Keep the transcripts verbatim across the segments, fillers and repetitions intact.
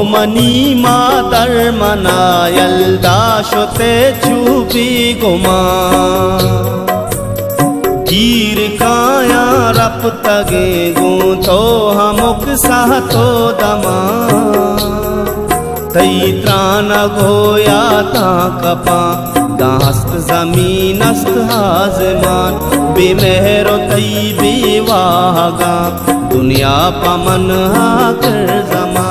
Money मादर मनायल दाशोते चुपी गुमा गिर काया रप तगे गु तो हमुक सहतो दमा तई त्राण गोया ता कपा दास्त जमीनस्त हाजमान बेमेहरो तई बेवागा दुनिया पमन हाकर जमा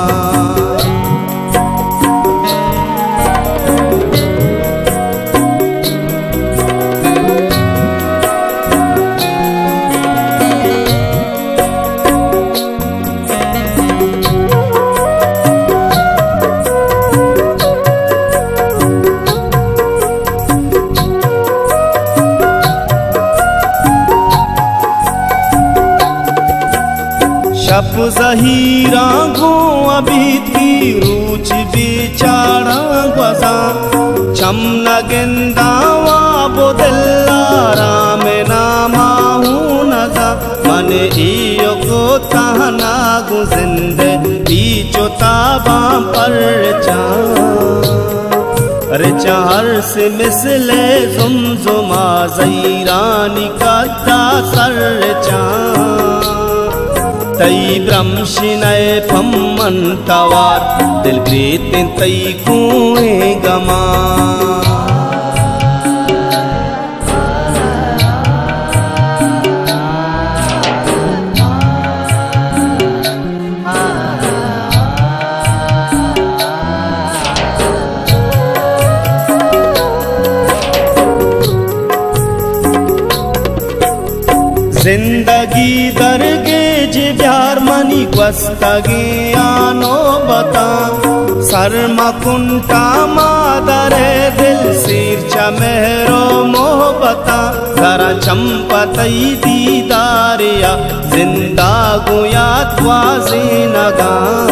शप जहीरा गो अभी की रूच बिचारा गजा छम न गेंदावा बोदल्ला राम नामाहू नजा मन इयो को ताना गुजिंदे बीचो ताबा पर चा अरे चार से मिसले जुमजुमा जईरानी कद्दा सर चा तई ब्रह्मशिनय फम्मन तवार दिल ग्रीते तई कुएं गमा जिंदगी दरगे जे प्यार मनी क्वस्तगे आनो बता शर्मा कुंटा मादरे दिल सिर चमेरो मोहबता जरा चंपतई दीदारिया जिंदा गुया त्वाजे नगा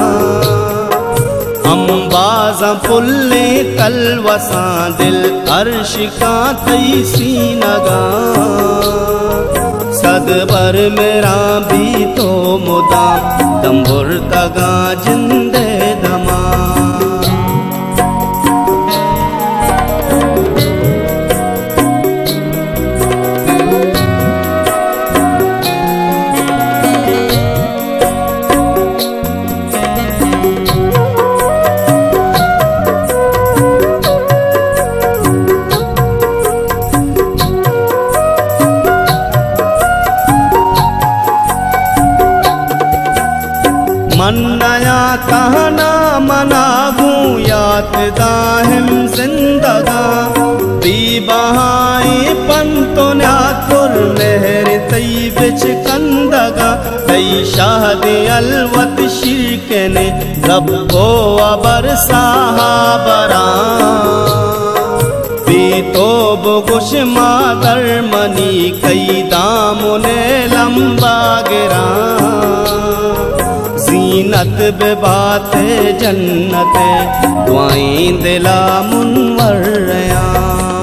अंबाजा पुल्ले तलवसा दिल अर्शिका तई सी नगा सदबर मेरा भी तो मुदा तंबुर तगा जिंदे दमा मन्नया कहना मनागू याद दाहिम जिंदगा बीबहाई पंतो न्यातुर मेहर तई बिच कंदगा तई शाहदे अलवत शिरके ने रब्बो अबर साहाबरा बीतो बुगुश मादर मनी कई दामुने लंबा गिरा जीनत बेबाते जन्नते दुआएं दिला मुनवर रहा।